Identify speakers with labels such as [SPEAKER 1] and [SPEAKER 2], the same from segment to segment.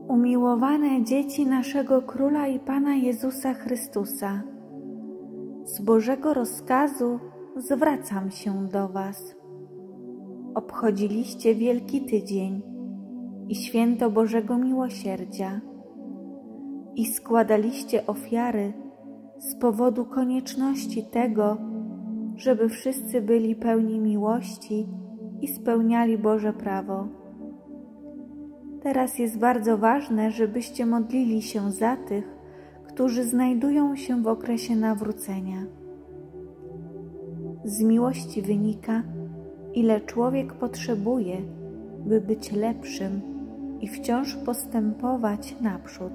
[SPEAKER 1] Umiłowane dzieci naszego Króla i Pana Jezusa Chrystusa, z Bożego rozkazu zwracam się do Was. Obchodziliście Wielki Tydzień i Święto Bożego Miłosierdzia i składaliście ofiary z powodu konieczności tego, żeby wszyscy byli pełni miłości i spełniali Boże prawo. Teraz jest bardzo ważne, żebyście modlili się za tych, którzy znajdują się w okresie nawrócenia. Z miłości wynika, ile człowiek potrzebuje, by być lepszym i wciąż postępować naprzód.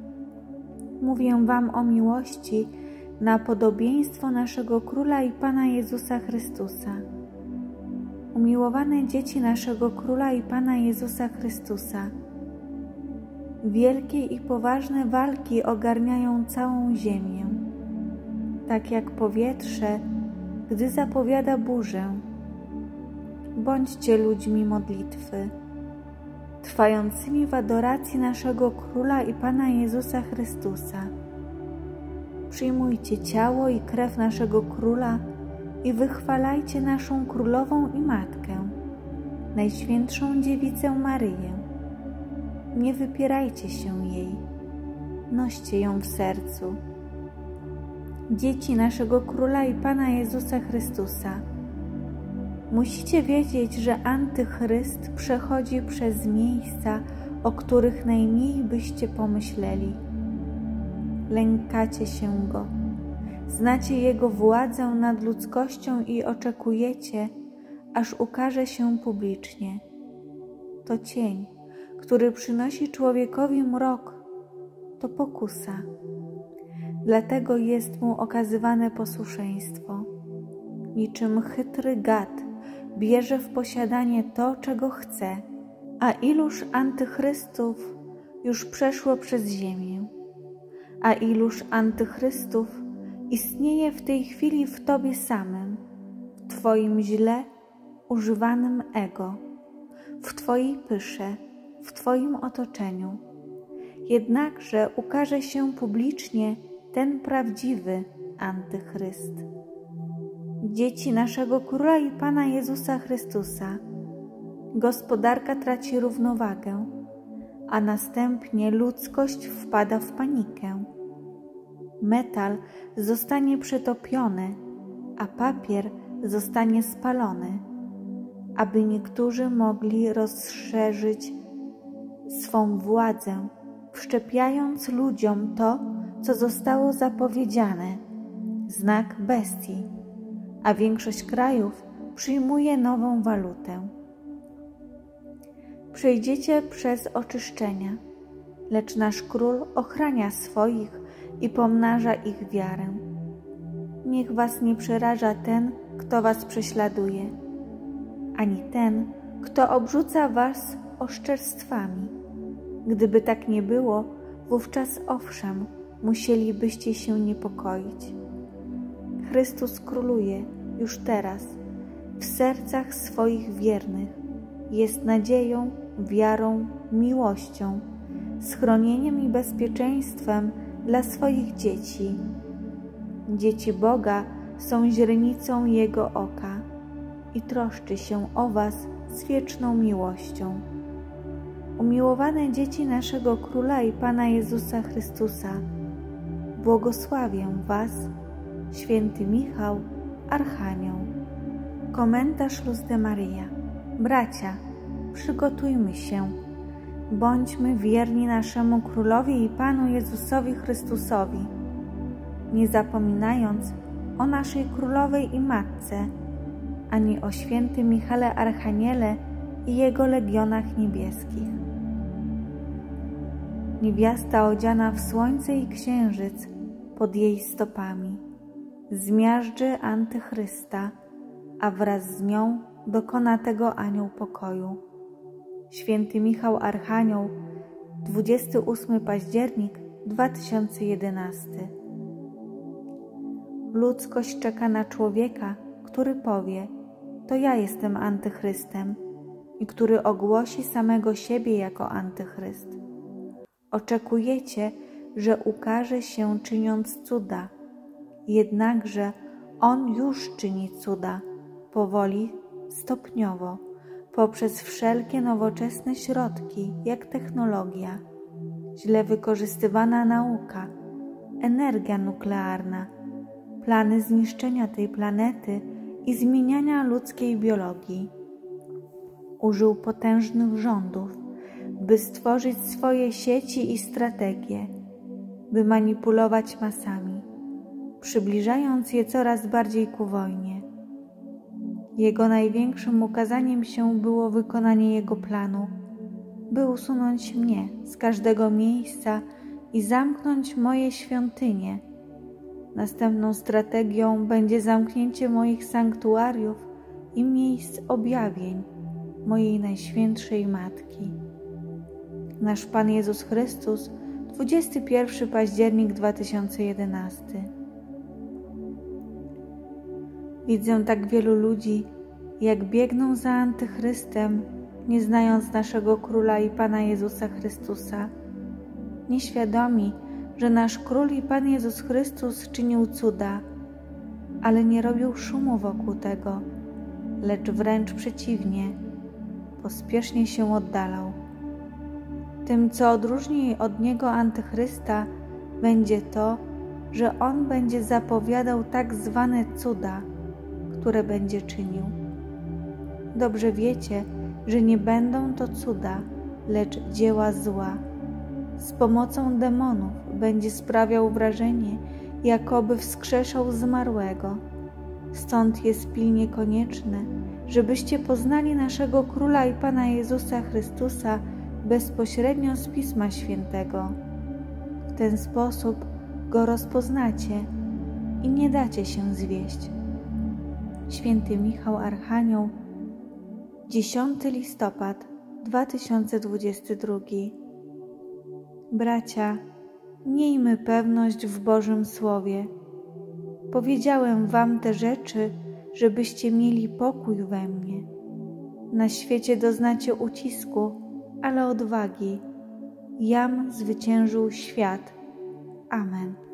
[SPEAKER 1] Mówię Wam o miłości na podobieństwo naszego Króla i Pana Jezusa Chrystusa. Umiłowane dzieci naszego Króla i Pana Jezusa Chrystusa, wielkie i poważne walki ogarniają całą ziemię, tak jak powietrze, gdy zapowiada burzę. Bądźcie ludźmi modlitwy, trwającymi w adoracji naszego Króla i Pana Jezusa Chrystusa. Przyjmujcie ciało i krew naszego Króla i wychwalajcie naszą Królową i Matkę, Najświętszą Dziewicę Maryję. Nie wypierajcie się jej, noście ją w sercu. Dzieci naszego Króla i Pana Jezusa Chrystusa, musicie wiedzieć, że Antychryst przechodzi przez miejsca, o których najmniej byście pomyśleli. Lękacie się Go, znacie Jego władzę nad ludzkością i oczekujecie, aż ukaże się publicznie. To cień, który przynosi człowiekowi mrok, to pokusa. Dlatego jest mu okazywane posłuszeństwo. Niczym chytry gad bierze w posiadanie to, czego chce, a iluż antychrystów już przeszło przez ziemię, a iluż antychrystów istnieje w tej chwili w Tobie samym, w Twoim źle używanym ego, w Twojej pysze, w Twoim otoczeniu. Jednakże ukaże się publicznie ten prawdziwy Antychryst. Dzieci naszego Króla i Pana Jezusa Chrystusa, gospodarka traci równowagę, a następnie ludzkość wpada w panikę. Metal zostanie przetopiony, a papier zostanie spalony, aby niektórzy mogli rozszerzyć swą władzę, wszczepiając ludziom to, co zostało zapowiedziane, znak bestii, a większość krajów przyjmuje nową walutę. Przejdziecie przez oczyszczenia, lecz nasz Król ochrania swoich i pomnaża ich wiarę. Niech was nie przeraża ten, kto was prześladuje, ani ten, kto obrzuca was oszczerstwami. Gdyby tak nie było, wówczas owszem, musielibyście się niepokoić. Chrystus króluje już teraz w sercach swoich wiernych. Jest nadzieją, wiarą, miłością, schronieniem i bezpieczeństwem dla swoich dzieci. Dzieci Boga są źrenicą Jego oka i troszczy się o was z wieczną miłością. Umiłowane dzieci naszego Króla i Pana Jezusa Chrystusa, błogosławię was, święty Michał, Archanioł. Komentarz Luz de Maria. Bracia, przygotujmy się, bądźmy wierni naszemu Królowi i Panu Jezusowi Chrystusowi, nie zapominając o naszej Królowej i Matce, ani o świętym Michale Archaniele i jego legionach niebieskich. Niewiasta odziana w słońce i księżyc pod jej stopami zmiażdży Antychrysta, a wraz z nią dokona tego anioł pokoju. Święty Michał Archanioł, 28 październik 2011. Ludzkość czeka na człowieka, który powie: to ja jestem Antychrystem, i który ogłosi samego siebie jako Antychryst. Oczekujecie, że ukaże się czyniąc cuda, jednakże On już czyni cuda, powoli, stopniowo, poprzez wszelkie nowoczesne środki, jak technologia, źle wykorzystywana nauka, energia nuklearna, plany zniszczenia tej planety i zmieniania ludzkiej biologii. Użył potężnych rządów, by stworzyć swoje sieci i strategie, by manipulować masami, przybliżając je coraz bardziej ku wojnie. Jego największym ukazaniem się było wykonanie Jego planu, by usunąć mnie z każdego miejsca i zamknąć moje świątynie. Następną strategią będzie zamknięcie moich sanktuariów i miejsc objawień mojej Najświętszej Matki. Nasz Pan Jezus Chrystus, 21 październik 2011. Widzę tak wielu ludzi, jak biegną za Antychrystem, nie znając naszego Króla i Pana Jezusa Chrystusa, nieświadomi, że nasz Król i Pan Jezus Chrystus czynił cuda, ale nie robił szumu wokół tego, lecz wręcz przeciwnie, pospiesznie się oddalał. Tym, co odróżni od Niego Antychrysta, będzie to, że On będzie zapowiadał tak zwane cuda, które będzie czynił. Dobrze wiecie, że nie będą to cuda, lecz dzieła zła. Z pomocą demonów będzie sprawiał wrażenie, jakoby wskrzeszał zmarłego. Stąd jest pilnie konieczne, żebyście poznali naszego Króla i Pana Jezusa Chrystusa bezpośrednio z Pisma Świętego. W ten sposób Go rozpoznacie i nie dacie się zwieść. Święty Michał Archanioł, 10 listopad 2022. Bracia, miejmy pewność w Bożym Słowie. Powiedziałem wam te rzeczy, żebyście mieli pokój we mnie. Na świecie doznacie ucisku, ale odwagi. Jam zwyciężył świat. Amen.